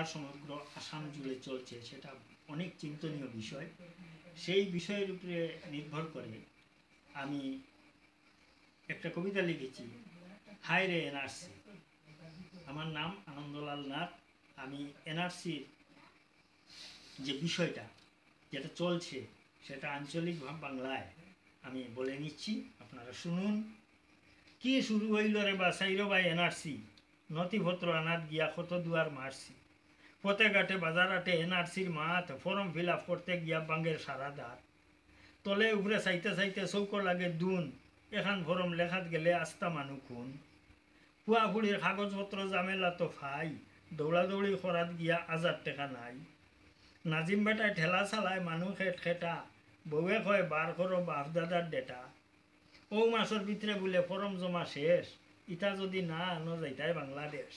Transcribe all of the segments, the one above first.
সমগ্র আসাম জুড়ে চলছে, সেটা অনেক চিন্তনীয় বিষয়। সেই বিষয়ের উপরে নির্ভর করে আমি একটা কবিতা লিখেছি, হায় রে এনআরসি। আমার নাম আনন্দলাল নাথ। আমি এনআরসির যে বিষয়টা যেটা চলছে সেটা আঞ্চলিক বাংলায় আমি বলে নিচ্ছি, আপনারা শুনুন। কি শুরু হইল রে বাসাইর ভাই এনআরসি, নথিপত্র আনাত গিয়া কত দুয়ার মারছি, পথে ঘাটে বাজারহাটে এনআরসির মাত, ফর্ম ফিল আপ করতে গিয়া বাঙ্গের সারা দাঁত, তলে উপরে চাইতে চাইতে চৌকো লাগে দুন, এখান ফর্ম লেখাত গেলে আস্তা মানু খুন, পুয়াফুড়ির কাগজপত্র জামেলা তো ফাই, দৌড়াদৌড়ি করাত গিয়া 1000 টাকা নাই, নাজিম বেটায় ঠেলা চালায় মানুষ খেট খেটা, বউয়ে কয় বার করো বাপ দাদার ডেটা, ও মাসের ভিতরে বলে ফর্ম জমা শেষ, ইটা যদি না আনো যাইতাই বাংলাদেশ।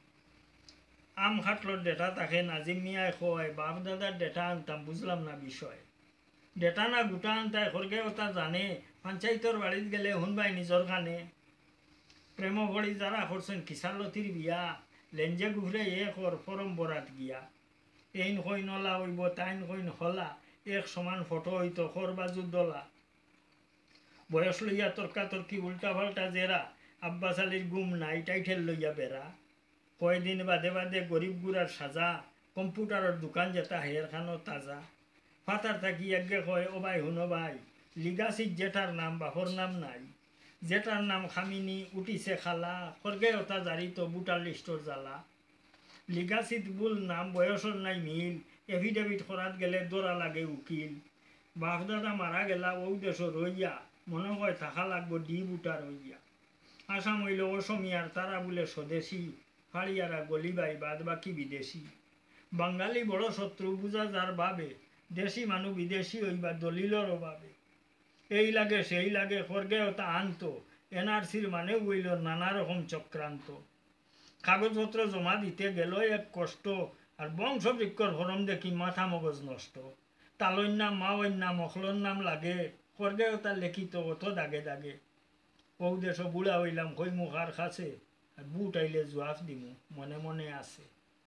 আম খাটলোর ডেটা তাকে নাজিম মিয়ায় কয় বাপ দাদার ডেটা আনতাম, বুঝলাম না বিষয়, ডেটা না গোটা আনতায় খরগে ওটা জানে, পঞ্চায়েতর বাড়িত গেলে শুনবাই নিজর কানে, প্রেম ভরি যারা করছেন কিসালতির বিয়া, লেঞ্জে ঘুরে এ কর ফরম বরাত গিয়া, এইন কই নলা হইব তাইন কইন হলা, এক সমান ফটো হইতো খর বাজুর দলা, বয়স লইয়া তর্কাতর্কি উল্টা পাল্টা জেরা, আব্বাস আলীর গুম নাই টাইটেল লইয়া বেড়া, কয়দিন বাদে বাদে গরিব গুড়ার সাজা, কম্পিউটারের দোকান যেটা হেয়ার খানো তাজা, ফাতার থাকি আগে কয় ও ভাই হুনো ভাই, লিগাসির জেঠার নাম বাপর নাম নাই, জেঠার নাম খামিনি উঠিছে খালা, খরগে ওটা জারিত বুটার লিস্টর জ্বালা, লিগাসিত বুল নাম বয়সর নাই মিল, এফিডেভিট করাত গেলে দৌড়া লাগে উকিল, বাপ দাদা মারা গেলা ও দেশ রইয়া, মনে হয় থাকা লাগবো ডি বুটার হইয়া, আসাম হইল অসমিয়ার তারা বলে স্বদেশী, ফাড়িয়ারা গলিবাই বাদ বাকি বিদেশি, বাঙালি বড় শত্রু বুঝা যার ভাবে, দেশি মানুষ বিদেশি হইবা দলিলর অভাবে, এই লাগে সেই লাগে খরগে ওটা আনতো, এনআরসির মানে হইল নানা রকম চক্রান্ত, কাগজপত্র জমা দিতে গেল এক কষ্ট, আর বংশবৃক্ষর ফরম দেখি মাথা মগজ নষ্ট, তালইর নাম মাওয়ের নাম অখলর নাম লাগে, খরগে ওটা লেখিত অত দাগে দাগে, ও দেশ বুড়া হইলাম কই মুখার কাছে, আর বুট আইলে জোয়াফ দিমু মনে মনে আছে।